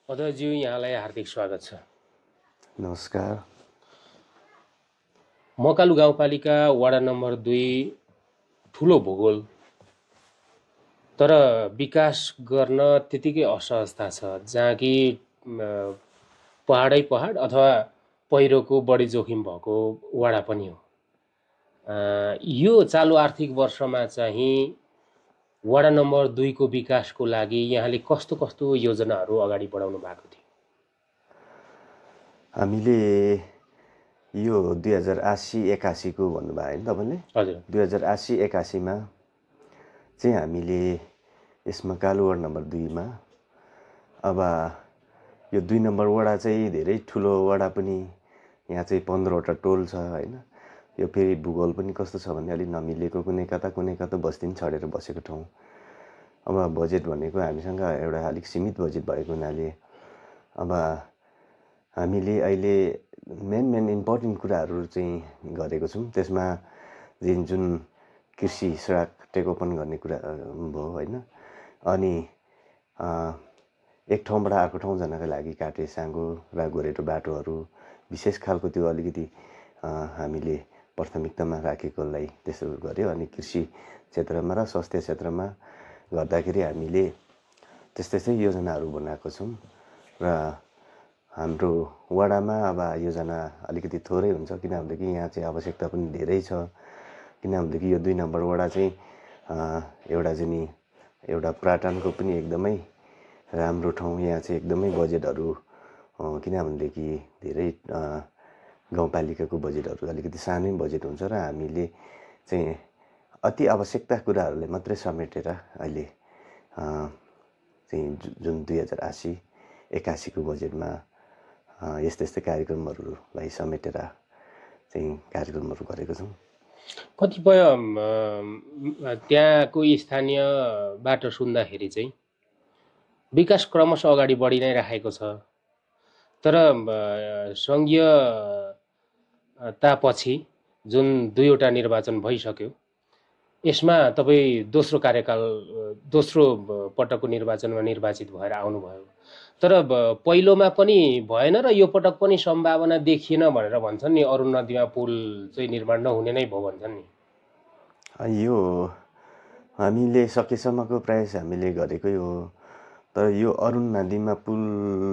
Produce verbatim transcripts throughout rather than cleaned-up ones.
अध्यक्षज्यू यहाँलाई हार्दिक स्वागत छ। नमस्कार। मकालु गाउँपालिका वडा नम्बर दुई ठुलो भूगोल, तर विकास गर्न त्यतिकै असहजता छ, जहाँ कि पहाडै पहाड अथवा पहिरोको बढी जोखिम भएको वडा पनि हो। यो चालु आर्थिक वर्षमा चाहिँ वडा नम्बर दुईको विकासको लागि यहाँले कस्तो कस्तो योजनाहरू अगाडि बढाउनु भएको थियो? हामीले यो दुई हजार असी एकासीको भन्नुभयो होइन तपाईँले? हजुर। दुई हजार असी एकासीमा चाहिँ हामीले यसमा कालु वार्ड नम्बर दुईमा अब यो दुई नम्बर वडा चाहिँ धेरै ठुलो वडा पनि, यहाँ चाहिँ पन्ध्रवटा टोल छ होइन। यो फेरि भूगोल पनि कस्तो छ भने अलिक नमिलेको, कुनै कता कुनै कता बस्ती छडेर बसेको ठाउँ। अब बजेट भनेको हामीसँग एउटा अलिक सीमित बजेट भएको हुनाले अब हामीले अहिले मेन मेन इम्पोर्टेन्ट कुराहरू चाहिँ गरेको छौँ। त्यसमा जुन जुन कृषि सडक टेकोपन गर्ने कुरा भयो होइन। अनि एक ठाउँबाट अर्को ठाउँ जानका लागि काटे साँगो र गोरेटो बाटोहरू विशेष खालको त्यो अलिकति हामीले प्राथमिकतामा राखेकोलाई त्यसो गर्यो। अनि कृषि क्षेत्रमा र स्वास्थ्य क्षेत्रमा गर्दाखेरि हामीले त्यस्तै त्यस्तै योजनाहरू बनाएको छौँ। र हाम्रो वडामा अब योजना अलिकति थोरै हुन्छ, किनभनेदेखि यहाँ चाहिँ आवश्यकता पनि धेरै छ। किनभनेदेखि यो दुई नम्बर वडा चाहिँ एउटा चाहिँ नि एउटा पर्यटनको पनि एकदमै राम्रो ठाउँ। यहाँ चाहिँ एकदमै बजेटहरू, किनभनेदेखि धेरै गाउँपालिकाको बजेटहरू अलिकति सानै बजेट हुन्छ र हामीले चाहिँ अति आवश्यकता कुराहरूलाई मात्रै समेटेर अहिले चाहिँ जुन दुई हजार असी एकासीको बजेटमा यस्तै यस्तै कार्यक्रमहरूलाई समेटेर चाहिँ कार्यक्रमहरू गरेको छौँ। कतिपय त्यहाँको स्थानीयबाट सुन्दाखेरि चाहिँ विकास क्रमशः अगाडि बढी नै राखेको छ, तर सङ्घीयतापछि जुन दुईवटा निर्वाचन भइसक्यो, यसमा तपाईँ दोस्रो कार्यकाल दोस्रो पटकको निर्वाचनमा निर्वाचित भएर आउनुभयो, तर पहिलोमा पनि भएन र यो पटक पनि सम्भावना देखिएन भनेर भन्छन् नि। अरुण नदीमा पुल चाहिँ निर्माण नहुने नै भयो भन्छन् नि। यो हामीले सकेसम्मको प्रयास हामीले गरेकै हो, तर यो अरुण नदीमा पुल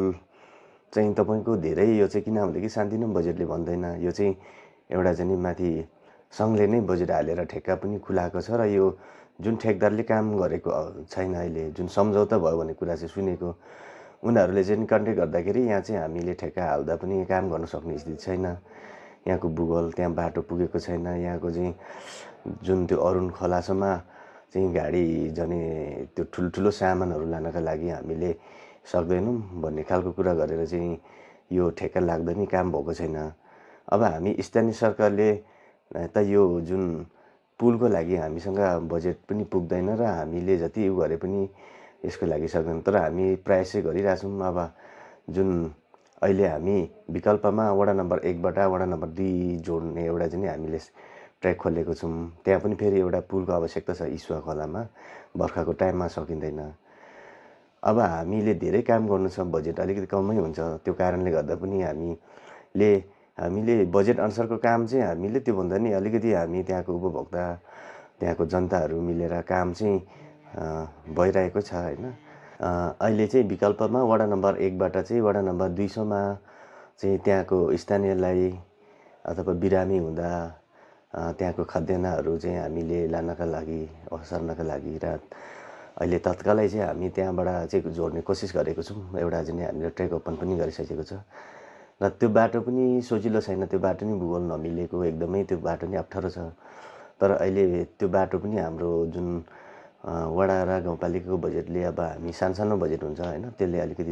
चाहिँ तपाईँको धेरै यो चाहिँ किनभनेदेखि सानोतिनो बजेटले भन्दैन। यो चाहिँ एउटा चाहिँ माथि सङ्घले नै बजेट हालेर ठेक्का पनि खुलाएको छ र यो जुन ठेकदारले काम गरेको छैन, अहिले जुन सम्झौता भयो भन्ने कुरा चाहिँ सुनेको, उनीहरूले चाहिँ कन्ट्याक्ट गर्दाखेरि यहाँ चाहिँ हामीले ठेक्का हाल्दा पनि काम गर्न सक्ने स्थिति छैन। यहाँको भूगोल, त्यहाँ बाटो पुगेको छैन। यहाँको चाहिँ जुन त्यो अरुण खोलासम्म चाहिँ गाडी जाने त्यो ठुल्ठुलो सामानहरू लानका लागि हामीले सक्दैनौँ भन्ने खालको कुरा गरेर चाहिँ यो ठेक्का लाग्दा नि काम भएको छैन। अब हामी स्थानीय सरकारले त यो जुन पुलको लागि हामीसँग बजेट पनि पुग्दैन र हामीले जति उ गरे पनि यसको लागि सक्दैन, तर हामी प्रयास चाहिँ गरिरहेछौँ। अब जुन अहिले हामी विकल्पमा वडा नम्बर एकबाट वडा नम्बर दुई जोड्ने एउटा चाहिँ हामीले ट्र्याक खोलेको छौँ। त्यहाँ पनि फेरि एउटा पुलको आवश्यकता छ। इस्वा खोलामा बर्खाको टाइममा सकिँदैन। अब हामीले धेरै काम गर्नु छ, बजेट अलिकति कमै हुन्छ। त्यो कारणले गर्दा पनि हामीले हामीले बजेट अनुसारको काम चाहिँ हामीले त्योभन्दा नि अलिकति हामी त्यहाँको उपभोक्ता, त्यहाँको जनताहरू मिलेर काम चाहिँ भइरहेको छ होइन। अहिले चाहिँ विकल्पमा वडा नम्बर एकबाट चाहिँ वडा नम्बर दुईसम्ममा चाहिँ त्यहाँको स्थानीयलाई अथवा बिरामी हुँदा त्यहाँको खाद्यान्नहरू चाहिँ हामीले लानका लागि, ओसार्नका लागि र अहिले तत्कालै चाहिँ हामी त्यहाँबाट चाहिँ जोड्ने कोसिस गरेको छौँ। एउटा चाहिँ हामीले ट्रेक ओपन पनि गरिसकेको छ र त्यो बाटो पनि सजिलो छैन। त्यो बाटो नि भूगोल नमिलेको, एकदमै त्यो बाटो नि अप्ठ्यारो छ। तर अहिले त्यो बाटो पनि हाम्रो जुन वडा र गाउँपालिकाको बजेटले, अब हामी सानसानो बजेट हुन्छ होइन, त्यसले अलिकति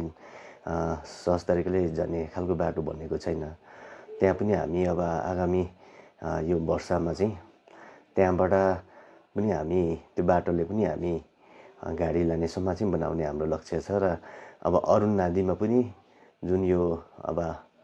सहज तरिकाले जाने खालको बाटो बनेको छैन। त्यहाँ पनि हामी अब आगामी यो वर्षमा चाहिँ त्यहाँबाट पनि हामी त्यो बाटोले पनि हामी गाडी लानेसम्म चाहिँ बनाउने हाम्रो लक्ष्य छ। र अब अरुण नदीमा पनि जुन यो अब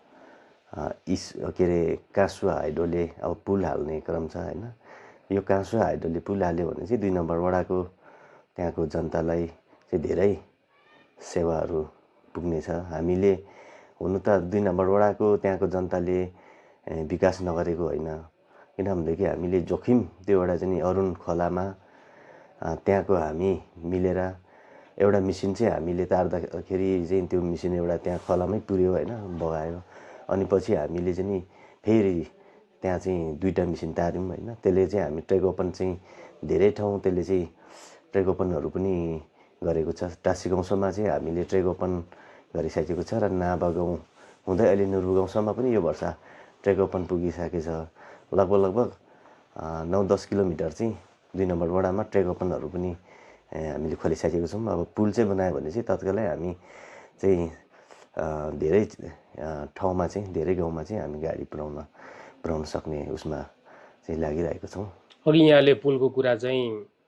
इस के अरे काँसुवा हाइड्रोले अब पुल हाल्ने क्रम छ होइन। यो काँसुवा हाइड्रोले पुल हाल्यो भने चाहिँ दुई नम्बर वडाको त्यहाँको जनतालाई चाहिँ धेरै सेवाहरू पुग्नेछ। हामीले हुनु त दुई नम्बर वडाको त्यहाँको जनताले विकास नगरेको होइन, किनभनेदेखि हामीले जोखिम त्यो एउटा चाहिँ अरुण खोलामा त्यहाँको हामी मिलेर एउटा मिसिन चाहिँ हामीले तार्दाखेरि चाहिँ त्यो मिसिन एउटा त्यहाँ खोलामै पुर्यो होइन, बगायो। अनि पछि हामीले चाहिँ फेरि त्यहाँ चाहिँ दुईवटा मिसिन तार्यौँ होइन। त्यसले चाहिँ हामी ट्रेक ओपन चाहिँ धेरै ठाउँ त्यसले चाहिँ ट्रेक ओपनहरू पनि गरेको छ। टाँसी गाउँसम्म चाहिँ हामीले ट्रेक ओपन गरिसकेको छ र नाभा गाउँ हुँदै अहिले नुर्बु गाउँसम्म पनि यो वर्ष ट्रेक ओपन पुगिसकेको छ। लगभग लगभग नौ दस किलोमिटर चाहिँ दुई नम्बर वडामा ट्रेक ओपनहरू पनि हामीले खोलिसकेको छौँ। अब पुल चाहिँ बनायो भने चाहिँ तत्कालै हामी चाहिँ धेरै ठाउँमा चाहिँ धेरै गाउँमा चाहिँ हामी गाडी पुर्याउन पुर्याउन सक्ने उसमा चाहिँ लागिरहेको छौँ। अघि यहाँले पुलको कुरा चाहिँ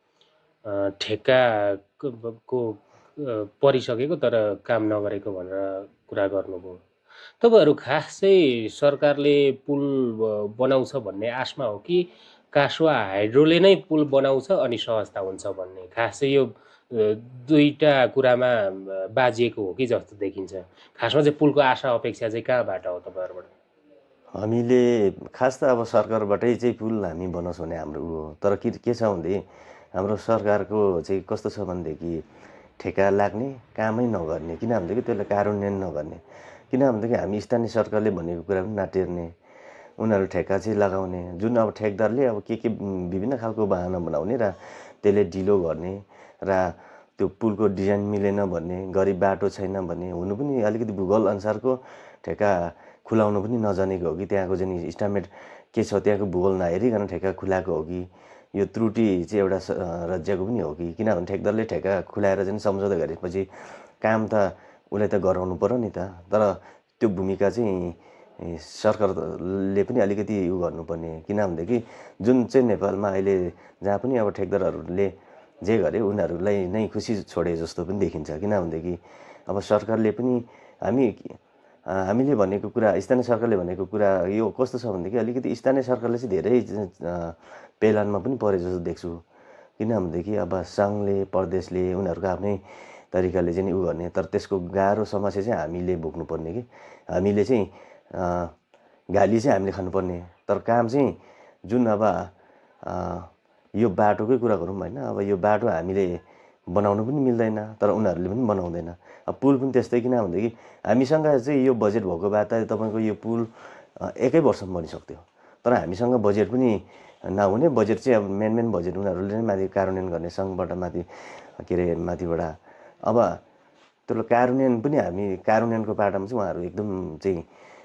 ठेक्काको परिसकेको तर काम नगरेको भनेर कुरा गर्नुभयो। तपाईँहरू खास चाहिँ सरकारले पुल बनाउँछ भन्ने आशमा हो कि कासुवा हाइड्रोले नै पुल बनाउँछ अनि सहजता हुन्छ भन्ने, खास चाहिँ यो दुईटा कुरामा बाजिएको हो कि जस्तो देखिन्छ? खासमा चाहिँ पुलको आशा अपेक्षा चाहिँ कहाँबाट हो तपाईँहरूबाट? हामीले खास त अब सरकारबाटै चाहिँ पुल हामी बनाउँछ भने हाम्रो ऊ हो। तर के के छ भने हाम्रो सरकारको चाहिँ कस्तो छ भनेदेखि ठेक्का लाग्ने कामै नगर्ने, किनभनेदेखि त्यसलाई कार्यान्वयन नगर्ने। किनभनेदेखि हामी स्थानीय सरकारले भनेको कुरा पनि नटेर्ने, उनीहरू ठेक्का चाहिँ लगाउने, जुन अब ठेकदारले अब के के विभिन्न खालको बहाना बनाउने र त्यसले ढिलो गर्ने र त्यो पुलको डिजाइन मिलेन भन्ने, गरिब बाटो छैन भन्ने, हुनु पनि अलिकति भूगोल अनुसारको ठेक्का खुलाउनु पनि नजानेको हो कि त्यहाँको चाहिँ इस्टिमेट के छ त्यहाँको भूगोल नहेरिकन ठेक्का खुलाएको हो कि यो त्रुटि चाहिँ एउटा राज्यको पनि हो कि, किनभने ठेकदारले ठेक्का खुलाएर चाहिँ सम्झौता गरेपछि काम त उसलाई त गराउनु पर्यो नि त। तर त्यो भूमिका चाहिँ सरकारले पनि अलिकति उ गर्नुपर्ने, किनभनेदेखि जुन चाहिँ नेपालमा अहिले जहाँ पनि अब ठेकदारहरूले जे गरे उनीहरूलाई नै खुसी छोडे जस्तो पनि देखिन्छ। किनभनेदेखि अब सरकारले पनि हामी हामीले भनेको कुरा, स्थानीय सरकारले भनेको कुरा यो कस्तो छ भनेदेखि अलिकति स्थानीय सरकारले चाहिँ धेरै पेलानमा पनि परे जस्तो देख्छु। किनभनेदेखि अब सङ्घले प्रदेशले उनीहरूको आफ्नै तरिकाले चाहिँ उ गर्ने, तर त्यसको गाह्रो समस्या चाहिँ हामीले भोग्नुपर्ने कि हामीले चाहिँ गाली चाहिँ हामीले खानुपर्ने, तर काम चाहिँ जुन अब यो बाटोकै कुरा गरौँ होइन, अब यो बाटो हामीले बनाउनु पनि मिल्दैन तर उनीहरूले पनि बनाउँदैन। अब पुल पनि त्यस्तै, किनभनेदेखि हामीसँग चाहिँ यो बजेट भएको भए त तपाईँको यो पुल एकै वर्षमा बनिसक्थ्यो, तर हामीसँग बजेट पनि नहुने, बजेट चाहिँ अब मेन मेन बजेट उनीहरूले नै माथि कार्यान्वयन गर्ने सङ्घबाट माथि के अरे माथिबाट। अब त्यो कार्यान्वयन पनि हामी कार्यान्वयनको पाटामा चाहिँ उहाँहरू एकदम चाहिँ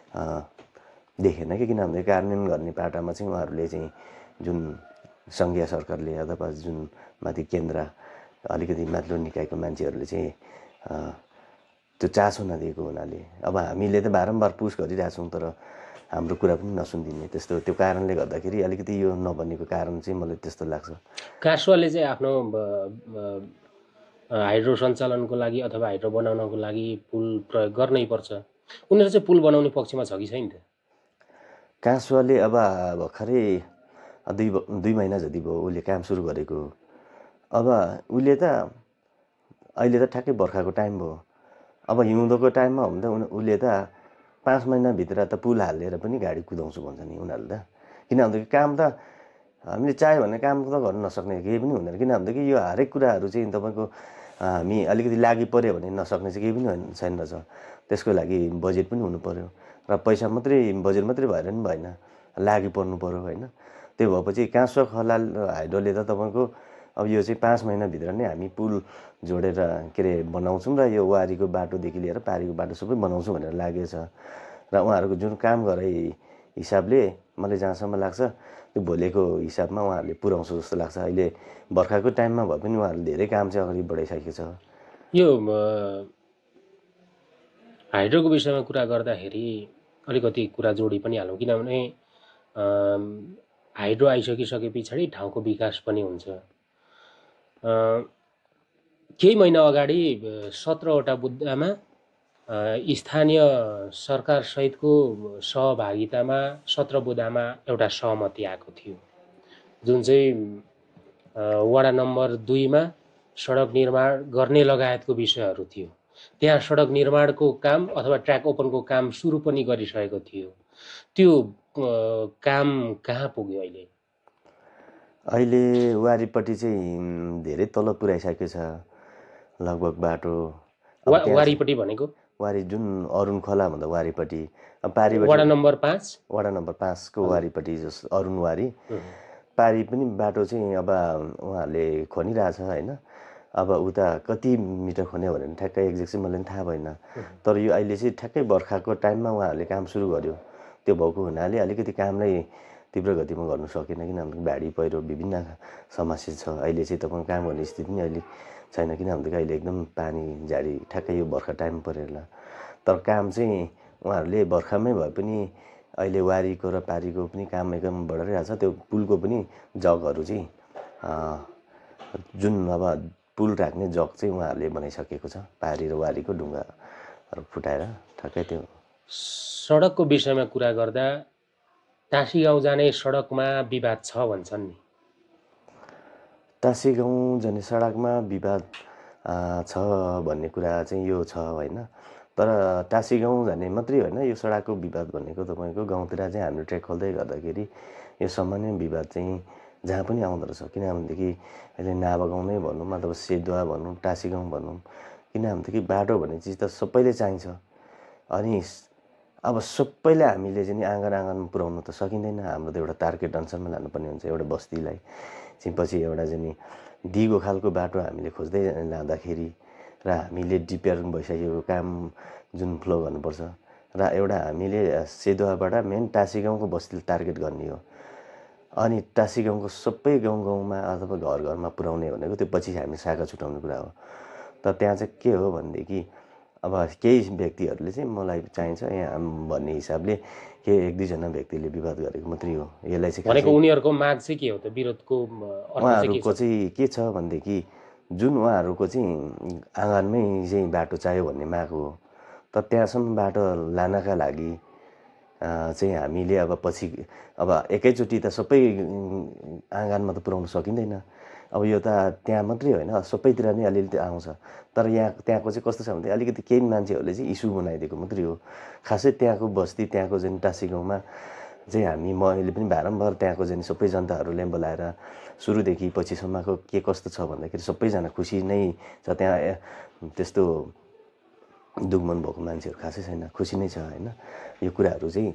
देखेन कि, किनभने कार्यान्वयन गर्ने पाटामा चाहिँ उहाँहरूले चाहिँ जुन सङ्घीय सरकारले अथवा जुन माथि केन्द्र अलिकति माथिल्लो निकायको मान्छेहरूले चाहिँ त्यो चासो नदिएको हुनाले अब हामीले त बारम्बार पुस गरिरहेछौँ तर हाम्रो कुरा पनि नसुनिदिने, त्यस्तो त्यो कारणले गर्दाखेरि अलिकति यो नबनेको कारण चाहिँ मलाई त्यस्तो लाग्छ। कासुवाले चाहिँ आफ्नो हाइड्रो सञ्चालनको लागि अथवा हाइड्रो बनाउनको लागि पुल प्रयोग गर्नै पर्छ, उनीहरू चाहिँ पुल बनाउने पक्षमा छ कि छैन त? कासुवाले अब भर्खरै दुई दुई महिना जति भयो उसले काम सुरु गरेको। अब उसले त अहिले त ठ्याक्कै बर्खाको टाइम भयो, अब हिउँदोको टाइममा हो भने त उसले त पाँच महिनाभित्र त पुल हालेर पनि गाडी कुदाउँछु भन्छ नि उनीहरूले त। किनभनेदेखि काम त हामीले चाह्यो भने काम त गर्न नसक्ने केही पनि हुँदैन, किनभनेदेखि यो हरेक कुराहरू चाहिँ तपाईँको हामी अलिकति लागि पऱ्यो भने नसक्ने चाहिँ केही पनि छैन रहेछ। त्यसको लागि बजेट पनि हुनु पऱ्यो र पैसा मात्रै बजेट मात्रै भएर पनि भएन, लागि पर्नु पऱ्यो होइन। त्यो भएपछि काँसुवा खलाल हाइड्रोले त तपाईँको अब यो चाहिँ पाँच महिनाभित्र नै हामी पुल जोडेर के अरे बनाउँछौँ र यो वारीको बाटोदेखि लिएर पारीको बाटो सबै बनाउँछौँ भनेर लागेको छ। र उहाँहरूको जुन काम गरे हिसाबले मलाई जहाँसम्म लाग्छ त्यो भोलिको हिसाबमा उहाँहरूले पुर्याउँछ जस्तो लाग्छ। अहिले बर्खाको टाइममा भए पनि उहाँहरूले धेरै काम चाहिँ अगाडि बढाइसकेको छ। यो हाइड्रोको विषयमा कुरा गर्दाखेरि अलिकति कुरा जोडी पनि हालौँ, किनभने हाइड्रो आइसकिसके पछाडि ठाउँको विकास पनि हुन्छ। केही महिना अगाडि सत्रवटा बुदामा स्थानीय सरकार सहितको सहभागितामा सत्र बुदामा एउटा सहमति आएको थियो, जुन चाहिँ वडा नम्बर दुईमा सडक निर्माण गर्ने लगायतको विषयहरू थियो। त्यहाँ सडक निर्माणको काम अथवा ट्र्याक ओपनको काम सुरु पनि गरिसकेको थियो। त्यो काम कहाँ पुग्यो अहिले? अहिले वारीपट्टि चाहिँ धेरै तल पुर्याइसकेको छ लगभग बाटो। वा वारीपट्टि भनेको वारी जुन अरुण खोला भन्दा वारीपट्टि पारिपट्टि वडा नम्बर पाँच वडा नम्बर पाँचको वारीपट्टि जस अरुण वारी पारि पनि बाटो चाहिँ अब उहाँहरूले खनिरहेछ होइन। अब उता कति मिटर खन्यो भने ठ्याक्कै एक्ज्याक्ट चाहिँ मलाई पनि थाहा भएन। तर यो अहिले चाहिँ ठ्याक्कै बर्खाको टाइममा उहाँहरूले काम सुरु गर्यो। त्यो भएको हुनाले अलिकति कामलाई तीव्र गतिमा गर्नु सकेन, किनभने बाढी पहिरो विभिन्न समस्या छ। अहिले चाहिँ तपाईँको काम गर्ने स्थिति पनि अहिले छैन, किनभने अहिले एकदम पानी झाडी ठ्याक्कै यो बर्खा टाइम परेर। तर काम चाहिँ उहाँहरूले बर्खामै भए पनि अहिले वारीको र पारीको पनि काम एकदम बढिरहेको छ। त्यो पुलको पनि जगहरू चाहिँ जुन अब पुल राख्ने जग चाहिँ उहाँहरूले बनाइसकेको छ। पारी र वारीको ढुङ्गाहरू फुटाएर ठ्याक्कै त्यो सडकको विषयमा कुरा गर्दा टाँसी गाउँ जाने सडकमा विवाद छ भन्छन् नि। टाँसी गाउँ जाने सडकमा विवाद छ भन्ने कुरा चाहिँ यो छ होइन। तर टाँसी गाउँ जाने मात्रै होइन, यो सडकको विवाद भनेको तपाईँको गाउँतिर चाहिँ हाम्रो ट्रेक खोल्दै गर्दाखेरि यो सामान्य विवाद चाहिँ जहाँ पनि आउँदो रहेछ। किनभनेदेखि अहिले नाभा नै भनौँ अथवा सेदुवा भनौँ टाँसी गाउँ भनौँ, किनभनेदेखि बाटो भन्ने चिज त सबैले चाहिन्छ। अनि अब सबैलाई हामीले चाहिँ आँगन आँगनमा पुर्याउनु त सकिँदैन। हाम्रो त एउटा टार्गेट अनुसारमा लानुपर्ने हुन्छ। एउटा बस्तीलाई चाहिँ पछि एउटा चाहिँ दिगो खालको बाटो हामीले खोज्दै लाँदाखेरि र हामीले डिपिआर भइसकेको काम जुन फ्लो गर्नुपर्छ र एउटा हामीले सेदुवाबाट मेन टाँसी गाउँको बस्तीले टार्गेट गर्ने हो। अनि टाँसी गाउँको सबै गाउँ गाउँमा अथवा घर घरमा पुर्याउने भनेको त्यो पछि हामी शाखा छुटाउने कुरा हो। तर त्यहाँ चाहिँ के हो भनेदेखि अब केही व्यक्तिहरूले चाहिँ मलाई चाहिन्छ यहाँ भन्ने हिसाबले के एक दुईजना व्यक्तिले विवाद गरेको मात्रै हो। यसलाई चाहिँ भनेको उनीहरूको माग चाहिँ के हो त? विरोधको उहाँहरूको चाहिँ के छ भनेदेखि जुन उहाँहरूको चाहिँ आँगनमै चाहिँ बाटो चाहियो भन्ने माग हो। तर त्यहाँसम्म बाटो लानका लागि चाहिँ हामीले अब पछि अब एकैचोटि त सबै आँगनमा त पुर्याउन सकिँदैन। अब यो त त्यहाँ मात्रै होइन, सबैतिर नै अलिअलि आउँछ। तर यहाँ त्यहाँको चाहिँ कस्तो छ भने अलिकति केही मान्छेहरूले चाहिँ इस्यु बनाइदिएको मात्रै हो। खासै त्यहाँको बस्ती त्यहाँको चाहिँ टाँसी गाउँमा चाहिँ हामी मैले पनि बारम्बार त्यहाँको चाहिँ सबै जनताहरूलाई बोलाएर सुरुदेखि पछिसम्मको के कस्तो छ भन्दाखेरि सबैजना खुसी नै छ। त्यहाँ त्यस्तो दुःखमन भएको मान्छेहरू खासै छैन, खुसी नै छ होइन। यो कुराहरू चाहिँ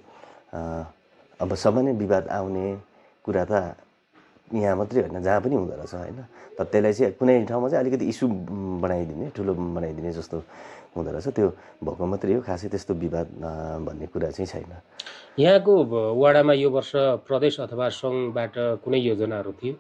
अब सामान्य विवाद आउने कुरा त यहाँ मात्रै होइन, जहाँ पनि हुँदो रहेछ होइन। तर त्यसलाई चाहिँ कुनै ठाउँमा चाहिँ अलिकति इस्यु बनाइदिने ठुलो बनाइदिने जस्तो हुँदो रहेछ। त्यो भएको मात्रै हो, खासै त्यस्तो विवाद भन्ने कुरा चाहिँ छैन। यहाँको वडामा यो वर्ष प्रदेश अथवा सङ्घबाट कुनै योजनाहरू थियो?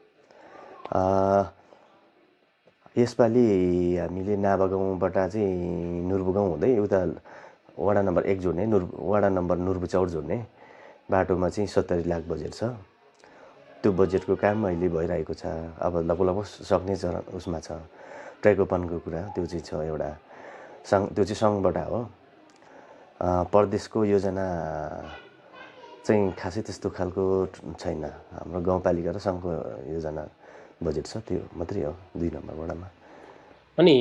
यसपालि हामीले नाभा गाउँबाट चाहिँ नुर्बु गाउँ हुँदै उता वडा नम्बर एक जोड्ने नुर वडा नम्बर नुर्बु चौर जोड्ने बाटोमा चाहिँ सत्तरी लाख बजेट छ। त्यो बजेटको काम अहिले भइरहेको छ। अब लगभग लगभग सक्ने चरण उसमा छ। ट्र्याक ओपनको कुरा त्यो चाहिँ छ एउटा सङ्घ, त्यो चाहिँ सङ्घबाट हो। प्रदेशको योजना चाहिँ खासै त्यस्तो खालको छैन। हाम्रो गाउँपालिका र सङ्घको योजना बजेट छ, त्यो मात्रै हो दुई नम्बर वडामा। अनि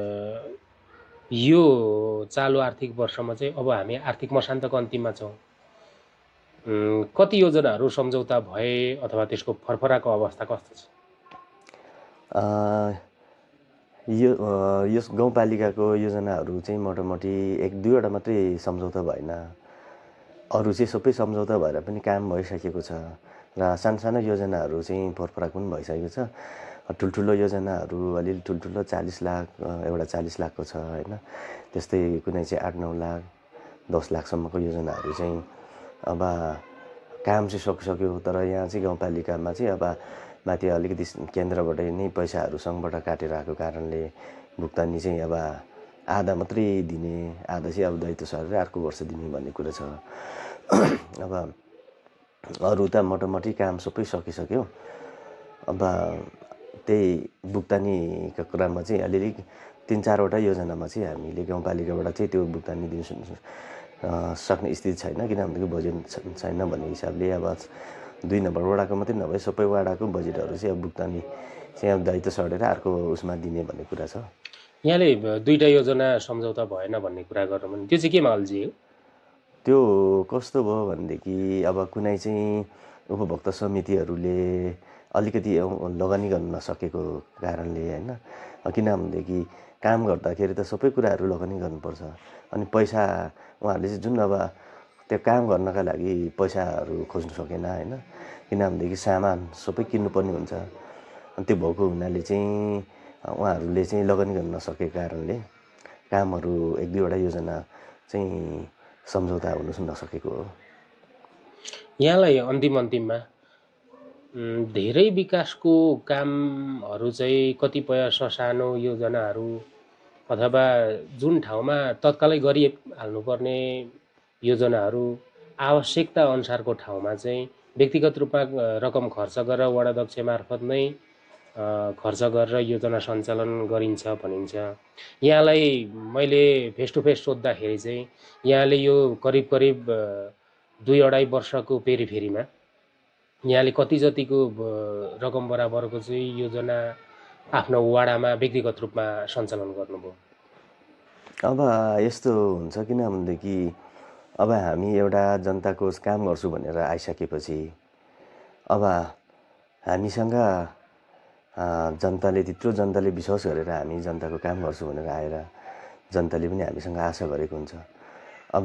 यो चालु आर्थिक वर्षमा चाहिँ अब हामी आर्थिक मसान्तको अन्तिममा छौँ। कति योजनाहरू सम्झौता भए अथवा त्यसको फरफराको अवस्था कस्तो छ? यो यस गाउँपालिकाको योजनाहरू चाहिँ मोटामोटी एक दुईवटा मात्रै सम्झौता भएन। अरू चाहिँ सबै सम्झौता भएर पनि काम भइसकेको छ र सानो सानो योजनाहरू चाहिँ फरफराक पनि भइसकेको छ। ठुल्ठुलो योजनाहरू अलिअलि ठुल्ठुलो चालिस लाख एउटा चालिस लाखको छ होइन। त्यस्तै कुनै चाहिँ आठ नौ लाख दस लाखसम्मको योजनाहरू चाहिँ अब काम चाहिँ सकिसक्यो। तर यहाँ चाहिँ गाउँपालिकामा चाहिँ अब माथि अलिकति केन्द्रबाट नै पैसाहरू सङ्घबाट काटेर आएको कारणले भुक्तानी चाहिँ अब आधा मात्रै दिने, आधा चाहिँ अब दायित्व सरेर अर्को वर्ष दिने भन्ने कुरा छ। अब अरू त मोटामोटी काम सबै सकिसक्यो। अब त्यही भुक्तानीको कुरामा चाहिँ अलिअलि तिन चारवटा योजनामा चाहिँ हामीले गाउँपालिकाबाट चाहिँ त्यो भुक्तानी दिनु सक्ने स्थिति छैन, किनभने बजेट छैन भन्ने हिसाबले अब दुई नम्बर वडाको मात्रै नभए सबै वडाको बजेटहरू चाहिँ अब भुक्तानी चाहिँ अब दायित्व सरेर अर्को उसमा दिने भन्ने कुरा छ। यहाँले दुईटा योजना सम्झौता भएन भन्ने कुरा गर्नुभयो भने त्यो चाहिँ केमा अल्झियो? त्यो कस्तो भयो भनेदेखि अब कुनै चाहिँ उपभोक्ता समितिहरूले अलिकति लगानी गर्न नसकेको कारणले होइन, किनभनेदेखि काम गर्दाखेरि त सबै कुराहरू लगानी गर्नुपर्छ। अनि पैसा उहाँहरूले चाहिँ जुन अब त्यो काम गर्नका लागि पैसाहरू खोज्नु सकेन होइन, किनभनेदेखि सामान सबै किन्नुपर्ने हुन्छ। अनि त्यो भएको हुनाले चाहिँ उहाँहरूले चाहिँ लगानी गर्न नसकेको कारणले कामहरू एक दुईवटा योजना चाहिँ सम्झौता हुन नसकेको हो। यहाँलाई अन्तिम अन्तिममा धेरै विकासको कामहरू चाहिँ कतिपय ससानो योजनाहरू अथवा जुन ठाउँमा तत्कालै गरिहाल्नुपर्ने योजनाहरू आवश्यकता अनुसारको ठाउँमा चाहिँ व्यक्तिगत रूपमा रकम खर्च गरेर वडाध्यक्ष मार्फत नै खर्च गरेर योजना सञ्चालन गरिन्छ भनिन्छ। यहाँलाई मैले फेस टु फेस सोद्धाखेरि चाहिँ यहाँले यो करिब करिब दुई अढाई वर्षको पेरिफेरीमा यहाँले कति जतिको रकम बराबरको चाहिँ योजना आफ्नो वाडामा व्यक्तिगत रूपमा सञ्चालन गर्नुभयो? अब यस्तो हुन्छ किनभनेदेखि अब हामी एउटा जनताको काम गर्छु भनेर आइसकेपछि अब हामीसँग जनताले त्यत्रो जनताले विश्वास गरेर हामी जनताको काम गर्छु भनेर आएर जनताले पनि हामीसँग आशा गरेको हुन्छ। अब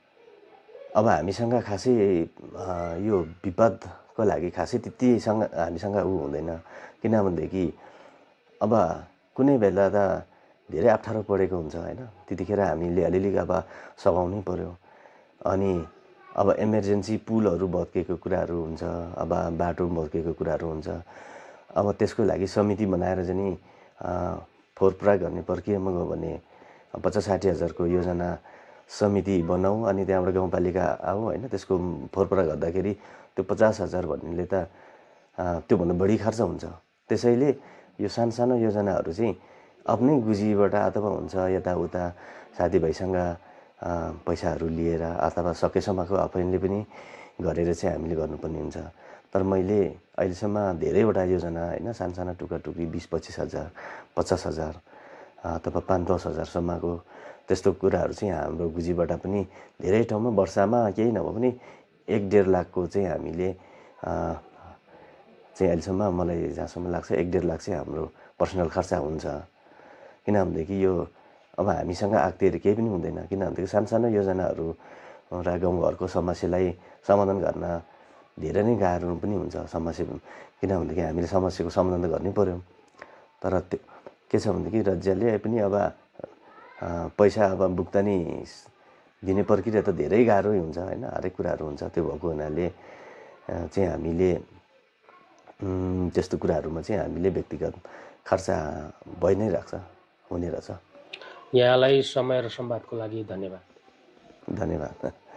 अब हामीसँग खासै यो विपदको लागि खासै त्यतिसँग हामीसँग ऊ हुँदैन, किनभनेदेखि अब कुनै बेला त धेरै अप्ठ्यारो परेको हुन्छ होइन, त्यतिखेर हामीले अलिअलि अब सघाउनै पर्यो। अनि अब इमर्जेन्सी पुलहरू भत्केको कुराहरू हुन्छ, अब बाटो भत्केको कुराहरू हुन्छ। अब त्यसको लागि समिति बनाएर चाहिँ फोरप्रा गर्ने प्रक्रियामा गयो भने पचास साठी हजारको योजना समिति बनाऊ अनि त्यहाँबाट गाउँपालिका आऊ होइन, त्यसको फोरप्रा गर्दाखेरि त्यो पचास हजार भन्नेले त त्योभन्दा बढी खर्च हुन्छ। त्यसैले यो सानसानो योजनाहरू चाहिँ आफ्नै गुजीबाट अथवा हुन्छ यताउता साथीभाइसँग पैसाहरू लिएर अथवा सकेसम्मको आफैले पनि गरेर चाहिँ हामीले गर्नुपर्ने हुन्छ। तर मैले अहिलेसम्म धेरैवटा योजना होइन सानसाना टुक्रा टुक्री बिस पच्चिस हजार पचास हजार अथवा पाँच दस हजारसम्मको त्यस्तो कुराहरू चाहिँ हाम्रो गुजीबाट पनि धेरै ठाउँमा वर्षमा केही नभए पनि एक डेढ लाखको चाहिँ हामीले चाहिँ अहिलेसम्म मलाई जहाँसम्म लाग्छ एक डेढ लाख चाहिँ हाम्रो पर्सनल खर्च हुन्छ। किनभनेदेखि यो अब हामीसँग आक्तिहरू केही पनि हुँदैन, किनभनेदेखि सानसानो योजनाहरू र गाउँघरको समस्यालाई समाधान गर्न धेरै नै गाह्रो पनि हुन्छ समस्या, किनभनेदेखि हामीले समस्याको समाधान त गर्नै पर्यो। तर त्यो के छ भनेदेखि राज्यले पनि अब पैसा अब भुक्तानी दिने प्रक्रिया त धेरै गाह्रै हुन्छ होइन, हरेक कुराहरू हुन्छ। त्यो भएको हुनाले चाहिँ हामीले त्यस्तो कुराहरूमा चाहिँ हामीले व्यक्तिगत खर्च भइ नै राख्छ, हुने रहेछ। यहाँलाई समय र संवादको लागि धन्यवाद। धन्यवाद।